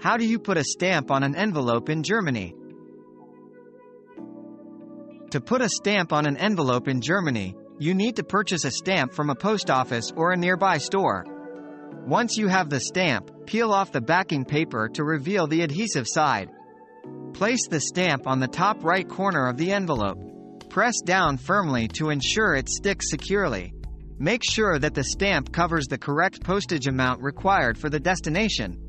How do you put a stamp on an envelope in Germany? To put a stamp on an envelope in Germany, you need to purchase a stamp from a post office or a nearby store. Once you have the stamp, peel off the backing paper to reveal the adhesive side. Place the stamp on the top right corner of the envelope. Press down firmly to ensure it sticks securely. Make sure that the stamp covers the correct postage amount required for the destination.